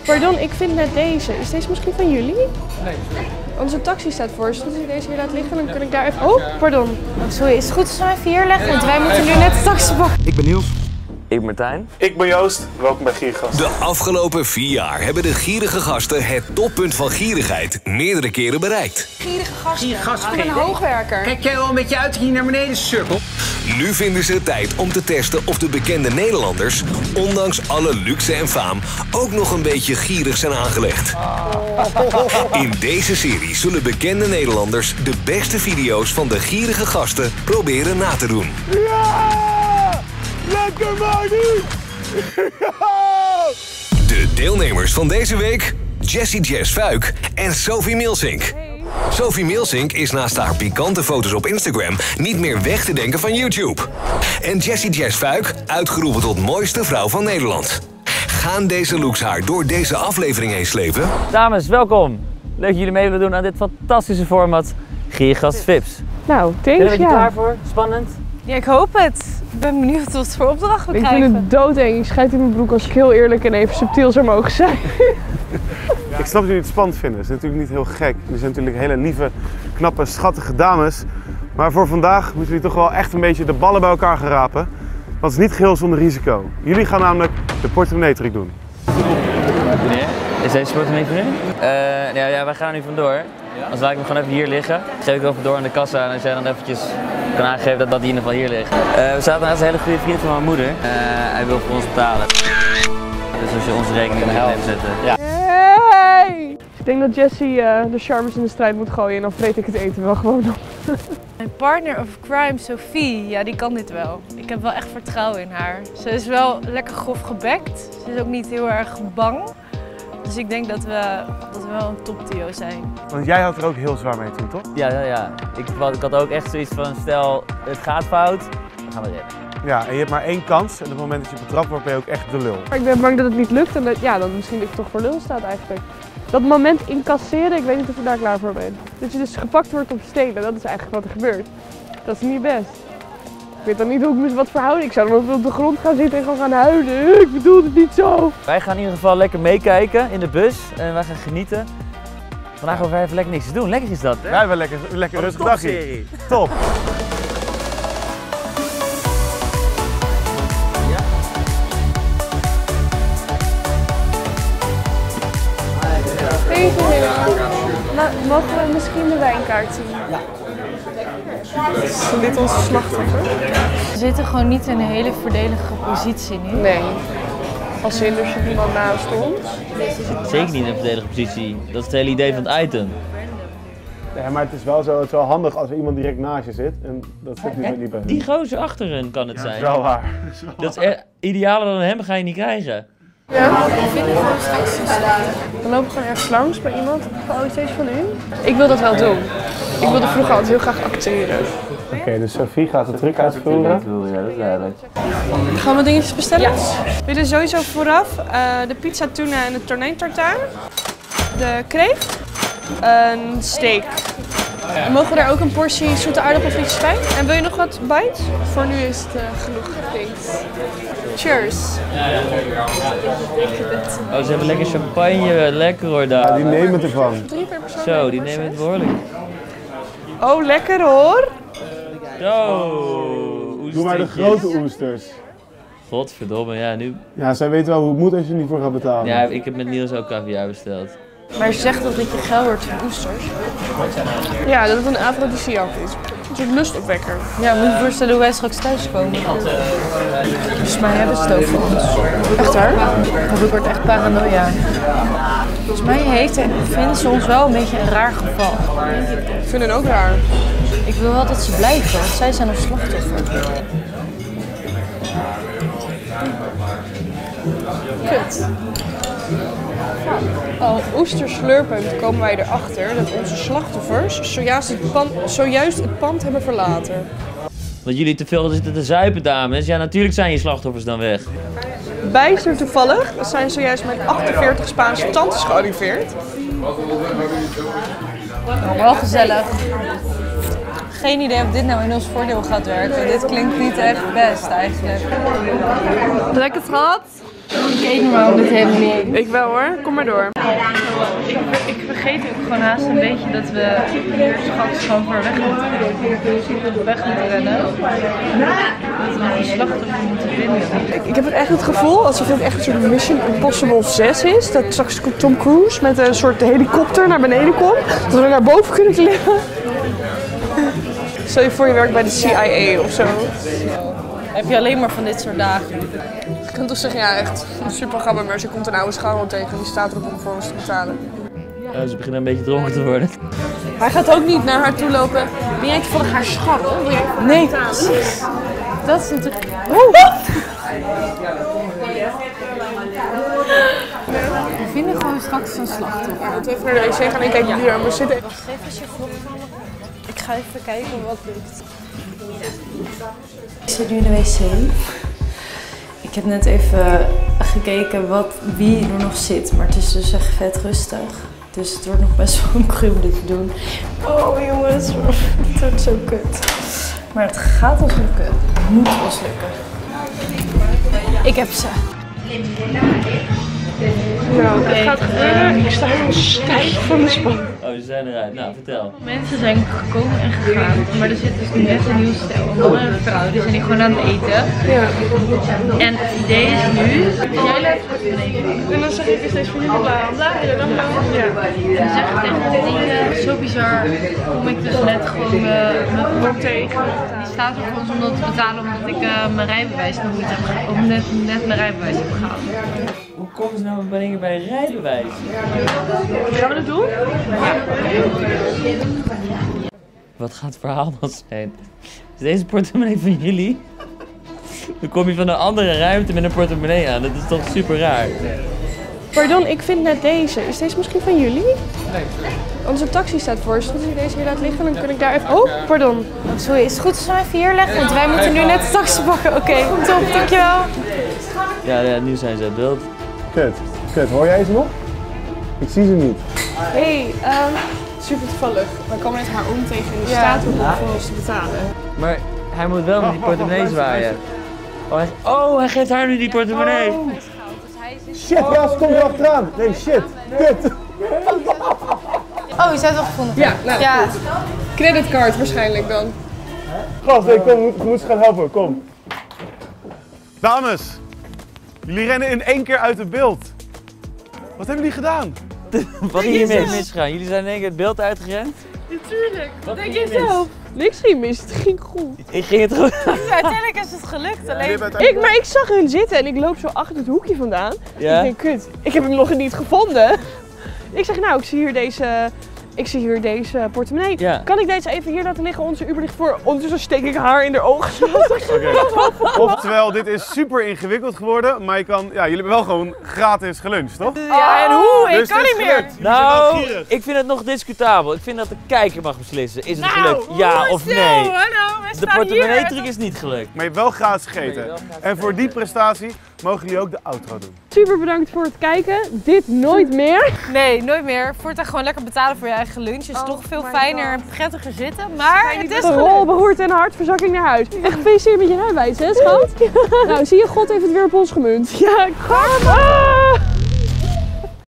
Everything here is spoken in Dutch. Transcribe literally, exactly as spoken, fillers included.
Pardon, ik vind net deze. Is deze misschien van jullie? Nee. Onze taxi staat voor. Als je deze hier laat liggen, dan kan ik daar even... Oh, pardon. Sorry, is het goed als we even hier leggen? Want wij moeten nu net de taxi pakken. Ik ben Niels. Ik ben Martijn. Ik ben Joost. Welkom bij Giergast. De afgelopen vier jaar hebben de gierige gasten het toppunt van gierigheid meerdere keren bereikt. Gierige gasten. Gierige gasten. Ik ben een hoogwerker. Kijk jij wel een beetje uit hier naar beneden, sukkel? Nu vinden ze het tijd om te testen of de bekende Nederlanders, ondanks alle luxe en faam, ook nog een beetje gierig zijn aangelegd. In deze serie zullen bekende Nederlanders de beste video's van de gierige gasten proberen na te doen. Ja! Lekker Marty! De deelnemers van deze week: Jessie Jess Fuik en Sophie Milsink. Sophie Milsink is naast haar pikante foto's op Instagram niet meer weg te denken van YouTube. En Jessie Jess Fuik, uitgeroepen tot mooiste vrouw van Nederland. Gaan deze looks haar door deze aflevering heen slepen? Dames, welkom. Leuk dat jullie mee willen doen aan dit fantastische format Giergast Vips. Nou, thanks, Ben je er ja. klaar voor? Spannend? Ja, ik hoop het. Ik ben benieuwd wat voor opdracht we Ik krijgen. vind het doodeng. Ik schijt in mijn broek als ik heel eerlijk en even subtiel zou mogen zijn. Ik snap dat jullie het spannend vinden. Het is natuurlijk niet heel gek. Jullie zijn natuurlijk hele lieve, knappe, schattige dames. Maar voor vandaag moeten jullie toch wel echt een beetje de ballen bij elkaar gaan rapen. Want het is niet geheel zonder risico. Jullie gaan namelijk de portemonnee truc doen. Meneer, is deze portemonnee voor u? Uh, ja, ja, wij gaan er nu vandoor. Anders laat ik hem gewoon even hier liggen. Geef ik over door aan de kassa en als jij dan eventjes kan aangeven dat, dat die in ieder geval hier ligt. Uh, we zaten naast een hele goede vriend van mijn moeder. Uh, hij wil voor ons betalen. Dus als je onze rekening moet even zetten. Ja. Hey! Ik denk dat Jessie uh, de charmes in de strijd moet gooien en dan vreet ik het eten wel gewoon op. Mijn partner of crime, Sophie, ja, die kan dit wel. Ik heb wel echt vertrouwen in haar. Ze is wel lekker grof gebekt. Ze is ook niet heel erg bang. Dus ik denk dat we, dat we wel een topduo zijn. Want jij had er ook heel zwaar mee toen, toch? Ja, ja, ja. Ik, ik had ook echt zoiets van, stel het gaat fout, dan gaan we redden. Ja, en je hebt maar één kans. En op het moment dat je betrapt wordt, ben je ook echt de lul. Maar ik ben bang dat het niet lukt en dat, ja, dan misschien dat ik toch voor lul staat eigenlijk. Dat moment incasseren, ik weet niet of ik daar klaar voor ben. Dat je dus gepakt wordt om te stelen, dat is eigenlijk wat er gebeurt. Dat is niet best. Ik weet dan niet hoe ik moest wat verhouden. Ik zou dan op de grond gaan zitten en gewoon gaan huilen. Ik bedoel het niet zo. Wij gaan in ieder geval lekker meekijken in de bus en wij gaan genieten. Vandaag hoeven we even lekker niks te doen. Lekker is dat, hè? Wij hebben lekker, lekker rustig dagje. Top. Nou, mogen we misschien de wijnkaart zien? Ja. Is dit onze slachtoffer? We zitten gewoon niet in een hele verdedige positie nu. Nee. Als in er zit iemand naast ons. Zeker niet in een verdedigde positie. Dat is het hele idee van het item. Ja, maar het is wel zo, het is wel handig als er iemand direct naast je zit. En dat zit nu niet bij hun. Die gozer achter hun kan het Ja, zijn. dat is wel waar. Dat is er, idealer dan hem ga je niet krijgen. Ja. Dan loop ik gewoon ergens langs bij iemand. Oh, is deze van u? Ik wil dat wel doen. Ik wilde vroeger altijd heel graag acteren. Oké, okay, dus Sophie gaat de truc uitvoeren. Ja, dat is duidelijk. Gaan we dingetjes bestellen? Ja. We willen sowieso vooraf uh, de pizza tuna en de tonijn tartaar. De kreeft. Een steak. Ja. Mogen we daar ook een portie zoete aardappelfrietjes bij? En wil je nog wat bites? Voor nu is het uh, genoeg. Thanks. Cheers. Oh, ze hebben lekker champagne. Lekker hoor daar. Ja, die nemen ervan. Drie per persoon. Zo, die nemen het behoorlijk. Oh, lekker hoor. Zo. Doe maar de grote oesters. Godverdomme, ja nu. Ja, zij weet wel hoe het moet als je er niet voor gaat betalen. Ja, ik heb met Niels ook caviar besteld. Maar je zegt toch dat je geil wordt van oesters? Ja, dat het een afrodisiac is. Een soort lustopwekker. Ja, moet je je voorstellen hoe wij straks thuis komen. Volgens mij hebben ze het over ons. Echt waar? Of ik word echt paranoia. Volgens mij heeft, vinden ze ons wel een beetje een raar geval. Ik vind het ook raar. Ik wil wel dat ze blijven, want zij zijn een slachtoffer. Kut. Al oesterslurpend komen wij erachter dat onze slachtoffers zojuist het pand, zojuist het pand hebben verlaten. Want jullie te veel zitten te zuipen, dames. Ja, natuurlijk zijn je slachtoffers dan weg. Bijster toevallig zijn zojuist met achtenveertig Spaanse tantes gearriveerd. Oh, wel gezellig. Geen idee of dit nou in ons voordeel gaat werken. Dit klinkt niet echt best eigenlijk. Lekker schat. Ik eet normaal dit helemaal niet. Ik wel hoor, kom maar door. Ik, ik vergeet ook gewoon haast een beetje dat we hier straks gewoon voor weg moeten, weg moeten rennen. Dat we nog een slachtoffer moeten vinden. Ik, ik heb echt het gevoel alsof het echt een soort Mission Impossible zes is. Dat straks Tom Cruise met een soort helikopter naar beneden komt. Dat we naar boven kunnen klimmen. Stel je voor je werkt bij de C I A of zo. Heb je alleen maar van dit soort dagen? Je kunt toch zeggen, ja echt, super grappig, maar ze komt een oude schouwer tegen die staat erop om voor ons te betalen. Oh, ze beginnen een beetje dronken te worden. Hij gaat ook niet naar haar toe lopen. Ben jij toevallig haar schat? Nee, precies. Dat is natuurlijk... We vinden gewoon straks een slachtoffer. Laten we even naar de wc gaan en kijken hier aan. We zitten... Wacht even als je vlog van. Ik ga even kijken wat lukt. Ik zit nu in de wc. Ik heb net even gekeken wat, wie er nog zit, maar het is dus echt vet rustig. Dus het wordt nog best wel een cru dit te doen. Oh jongens, het wordt zo kut. Maar het gaat ons lukken. Het moet ons lukken. Ik heb ze. Nou, het gaat gebeuren. Ik sta helemaal stijf van de spanning. Oh, ze zijn eruit. Nou, vertel. Mensen zijn gekomen en gegaan, maar er zit dus nu net een nieuw stel. Een man en een vrouw, die zijn hier gewoon aan het eten. Ja. En het idee is nu, jij laat het beneden. En dan zeg ik steeds van jullie bla bla en dan bla. Ja. En zeg ik tegen de dingen, zo bizar, kom ik dus net gewoon uh, mijn broek tegen. Die staat er voor ons om dat te betalen omdat ik uh, mijn rijbewijs nog niet heb gehaald. Of net, net mijn rijbewijs heb gehaald. Hoe komen ze nou bij bij een rijbewijs? Gaan we dat doen? Wat gaat het verhaal dan zijn? Is deze portemonnee van jullie? Dan kom je van een andere ruimte met een portemonnee aan. Dat is toch super raar? Pardon, ik vind net deze. Is deze misschien van jullie? Nee. Onze taxi staat voor. Als je deze hier laat liggen, dan kan ik daar even... Oh, pardon. Sorry, is het goed als we even hier leggen? Want wij moeten nu net de taxi pakken. Oké, okay, top, dankjewel. Ja, ja, nu zijn ze uit beeld. Kut, kut, hoor jij ze nog? Ik zie ze niet. Hé, hey, um, super toevallig. We komen net haar oom tegen en die ja. staat erop om voor ons te betalen. Maar hij moet wel met die portemonnee zwaaien. Oh hij, oh, hij geeft haar nu die portemonnee. Oh. Shit, ja, ze komt er achteraan. Nee, shit, kut. Oh, je zou het al gevonden. Ja, nou ja. Goed. Creditcard waarschijnlijk dan. Gast, nee, kom, ik moet ze gaan helpen, kom. Dames, jullie rennen in één keer uit het beeld. Wat hebben jullie gedaan? Wat is hier mis misgegaan? Jullie zijn in één keer het beeld uitgerend? Natuurlijk. Wat denk je zelf? Niks ging mis, het ging goed. Ik ging het goed. Ja, uiteindelijk is het gelukt. Alleen... Ik, maar ik zag hun zitten en ik loop zo achter het hoekje vandaan. Ja? Ik denk, kut, ik heb hem nog niet gevonden. Ik zeg, nou, ik zie hier deze, ik zie hier deze portemonnee. Ja. Kan ik deze even hier laten liggen? Onze Uber ligt voor. Ondertussen steek ik haar in haar ogen. Okay. Oftewel, dit is super ingewikkeld geworden, maar je kan, ja, jullie hebben wel gewoon gratis geluncht, toch? Ja, en hoe? Dus ik kan niet meer. Nou, ik vind het nog discutabel. Ik vind dat de kijker mag beslissen. Is het nou, gelukt? Ja of nee? Hallo, de portemonnee-truc is niet gelukt. Maar je hebt wel gratis gegeten. En voor die prestatie mogen jullie ook de outro doen. Super bedankt voor het kijken. Dit nooit meer. Nee, nooit meer. Voortaan gewoon lekker betalen voor je eigen lunch. Is oh toch veel fijner God. en prettiger zitten. Maar het is een rol, beroerte en hartverzakking naar huis. Echt gefeliciteerd met je rijbewijs, hè schat? Nou, zie je, God heeft het weer op ons gemunt. Ja, karma!